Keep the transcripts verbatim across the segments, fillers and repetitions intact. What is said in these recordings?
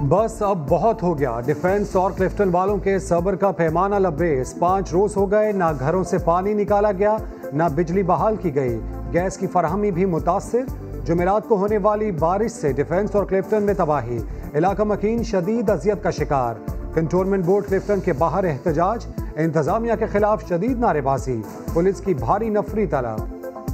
बस अब बहुत हो गया। डिफेंस और क्लिफ्टन वालों के सब्र का पैमाना लबरेज। पाँच रोज हो गए, ना घरों से पानी निकाला गया, ना बिजली बहाल की गई। गैस की फराहमी भी मुतासिर। जुमेरात को होने वाली बारिश से डिफेंस और क्लिफ्टन में तबाही। इलाका मकीन शदीद अजियत का शिकार। कंटोनमेंट बोर्ड क्लिफ्टन के बाहर एहतजाज। इंतजामिया के खिलाफ शदीद नारेबाजी। पुलिस की भारी नफरी तलब।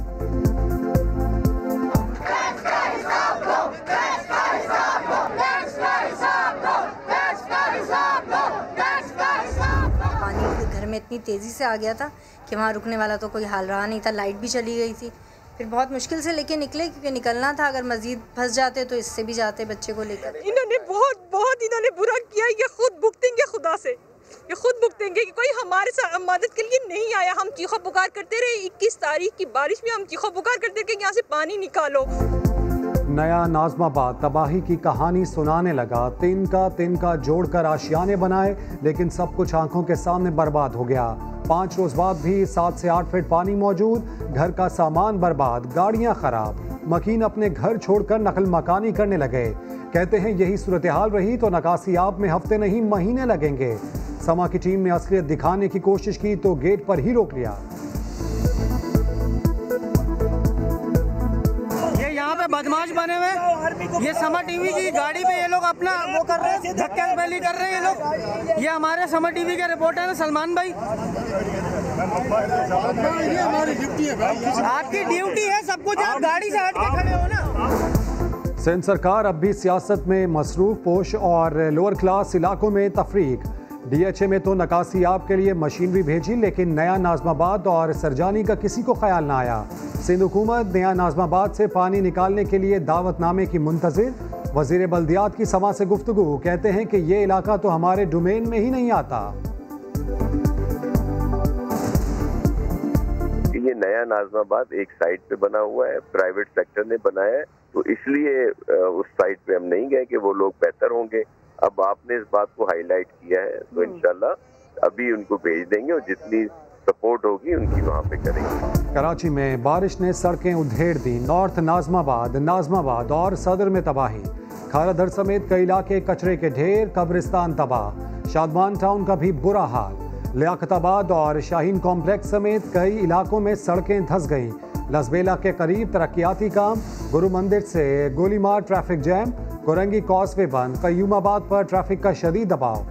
घर में इतनी तेज़ी से आ गया था कि वहाँ रुकने वाला तो कोई हाल रहा नहीं था। लाइट भी चली गई थी। फिर बहुत मुश्किल से लेके निकले क्योंकि निकलना था। अगर मजीद फंस जाते तो इससे भी जाते बच्चे को लेकर। इन्होंने बहुत बहुत इन्होंने बुरा किया। ये खुद भुगतेंगे, खुदा से ये खुद भुगतेंगे कि कोई हमारे साथ मदद के लिए नहीं आया। हम चीखा पुकार करते रहे। इक्कीस तारीख की बारिश में हम चीखा पुकार करते रहे कि यहाँ से पानी निकालो। नया नाज़माबाद तबाही की कहानी सुनाने लगा। तिनका तिनका जोड़कर आशियाने बनाए, लेकिन सब कुछ आंखों के सामने बर्बाद हो गया। पाँच रोज बाद भी सात से आठ फीट पानी मौजूद। घर का सामान बर्बाद, गाड़ियां खराब। मकीन अपने घर छोड़कर नकल मकानी करने लगे। कहते हैं यही सूरत हाल रही तो नकासी आप में हफ्ते नहीं महीने लगेंगे। समा की टीम ने असलियत दिखाने की कोशिश की तो गेट पर ही रोक लिया। बदमाश बने हुए, ये समा टीवी की गाड़ी पे ये लोग अपना वो कर रहे हैं, धक्का बैली कर रहे हैं ये लोग। ये हमारे समा टीवी के रिपोर्टर हैं सलमान भाई। ये हमारी ड्यूटी है भाई। आपकी ड्यूटी है सब कुछ, आप गाड़ी से हट के खड़े हो ना। सिंध सरकार अब भी सियासत में मसरूफ पोश और लोअर क्लास इलाकों में तफरीक। डीएचए में तो नकासी आप के लिए मशीनरी भेजी, लेकिन नया नाज़माबाद और सरजानी का किसी को ख्याल ना आया। सिंध हुकूमत नया नाज़माबाद से पानी निकालने के लिए दावतनामे की मुंतजिर। वज़ीर बल्दियात की समा से गुफ्तगू। कहते हैं कि ये इलाका तो हमारे डोमेन में ही नहीं आता। ये नया नाज़माबाद एक साइट पे बना हुआ है, प्राइवेट सेक्टर ने बनाया है, तो इसलिए उस साइट पे हम नहीं गए कि वो लोग बेहतर होंगे। अब आपने इस बात को हाईलाइट किया है तो इंशाल्लाह अभी उनको भेज देंगे और जितनी सपोर्ट होगी उनकी वहाँ पे करेंगे। कराची में बारिश ने सड़कें उधेड़ दी। नॉर्थ नाज़माबाद, नाज़माबाद और सदर में तबाही। खारादर समेत कई इलाके कचरे के ढेर, कब्रिस्तान तबाह। शादमान टाउन का भी बुरा हाल। लियाकताबाद और शाहीन कॉम्प्लेक्स समेत कई इलाकों में सड़कें धंस गईं। लसबेला के करीब तरक्याती काम। गुरु मंदिर से Golimar traffic jam. Korangi causeway बंद। कयूमाबाद पर ट्रैफिक का शदीद दबाव।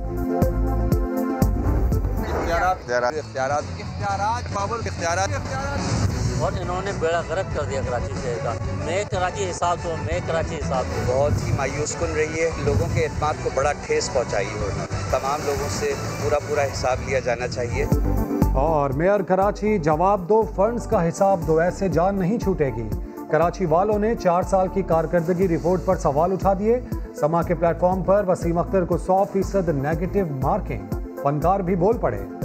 और इन्होंने बेड़ा गर्क कर दिया कराची शहर का। मैं कराची हिसाब तो मैं कराची हिसाब तो बहुत ही मायूस कुन रही है। लोगों के एतमाद को बड़ा ठेस पहुंचाई है। तमाम लोगों से पूरा पूरा हिसाब लिया जाना चाहिए। और मेयर कराची, जवाब दो, फंड्स का हिसाब दो, ऐसे जान नहीं छूटेगी। कराची वालों ने चार साल की कारकर्दगी रिपोर्ट पर सवाल उठा दिए। समा के प्लेटफॉर्म पर वसीम अख्तर को सौ फीसद नेगेटिव मार्किंग। फनकार भी बोल पड़े।